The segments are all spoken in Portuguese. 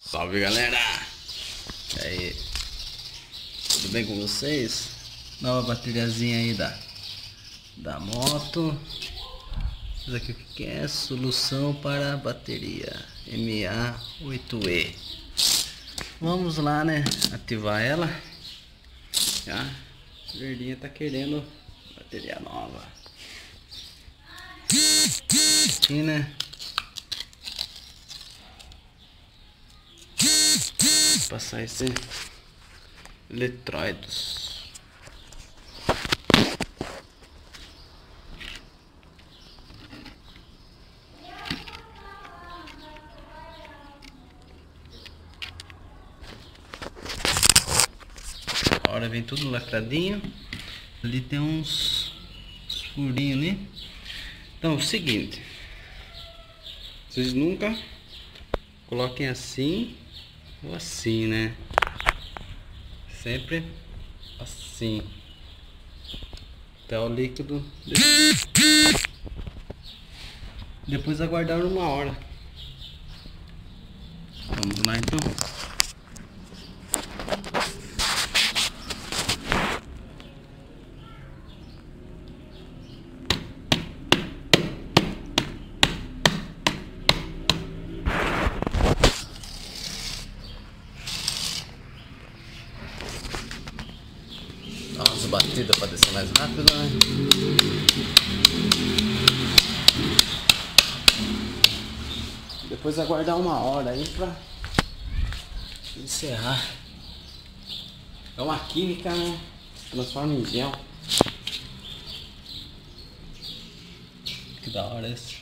Salve, galera! E aí, tudo bem com vocês? Nova bateriazinha aí da moto. Isso aqui o que é? Solução para bateria MA8E. Vamos lá, né? Ativar ela. Já. Verdinha tá querendo bateria nova. Aqui, né? Passar esse eletróidos. Agora vem tudo lacradinho. Ali tem uns furinhos ali. Então é o seguinte, vocês nunca coloquem assim ou assim, né? Sempre assim, até o líquido depois aguardar 1 hora. Vamos lá então. Dá umas batidas para descer mais rápido, né? Depois aguardar 1 hora aí pra encerrar. É uma química, né? Transforma em gel. Que da hora esse.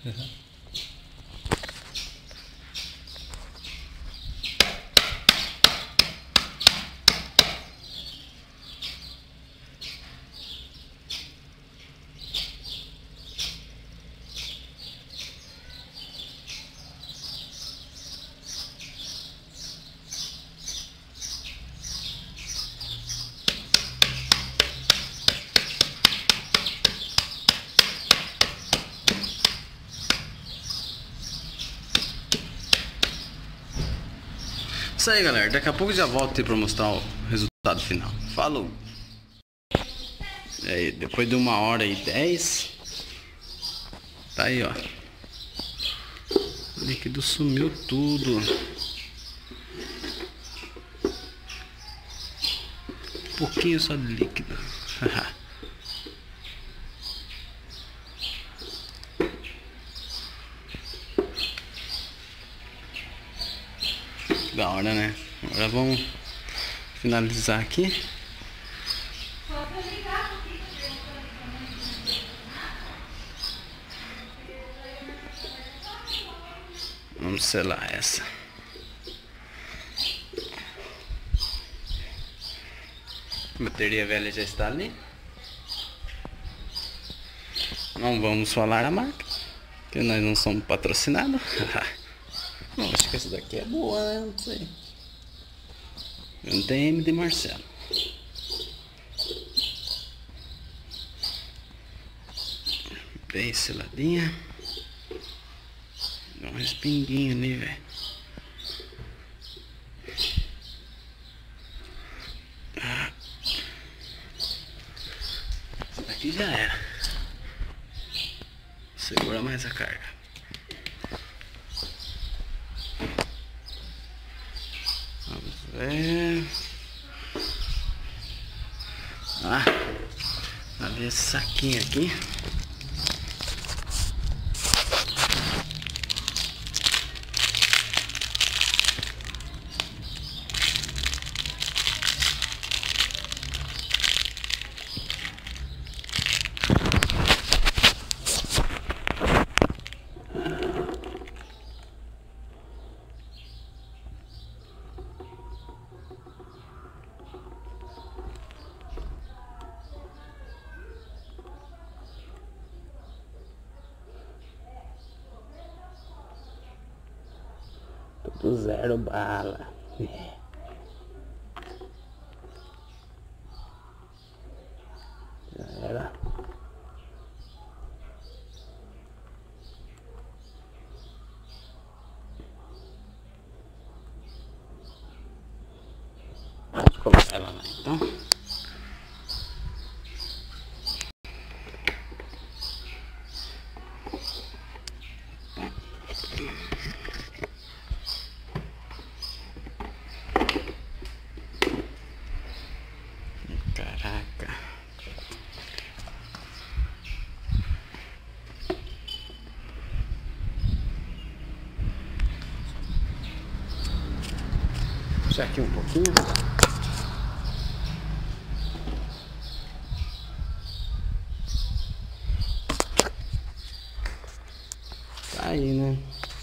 Isso aí, galera, daqui a pouco já volto aí pra mostrar o resultado final. Falou! E aí, depois de 1h10, tá aí, ó, o líquido sumiu tudo. Um pouquinho só de líquido. Da hora, né? Agora vamos finalizar aqui. Vamos selar essa. A bateria velha já está ali. Não vamos falar a marca, que nós não somos patrocinados. Não, acho que essa daqui é boa, né? Não sei. Não tem M de Marcelo. Bem seladinha. Dá um respinguinho ali, velho. Aqui já era. Segura mais a carga. Vamos ver. Ali esse saquinho aqui. Tudo zero bala. Já era. colocar ela lá então. Caraca. Puxar aqui um pouquinho. Tá aí, né?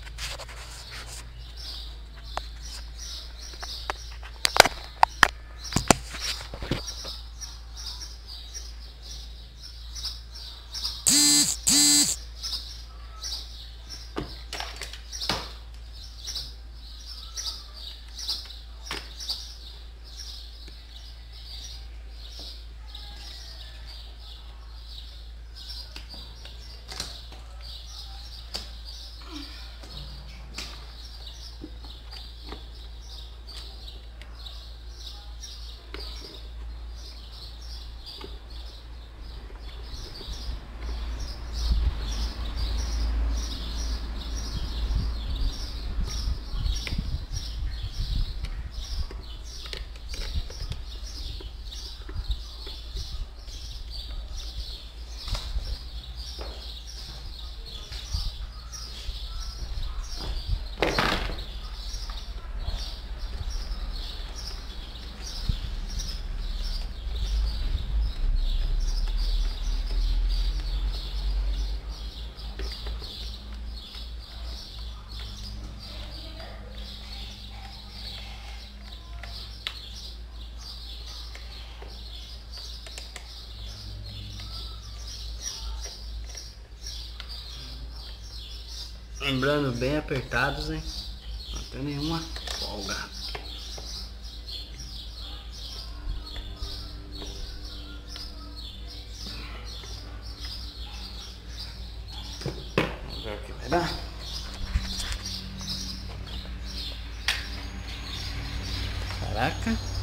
Lembrando, bem apertados, hein? Não tem nenhuma folga. Vamos ver o que vai dar. Caraca.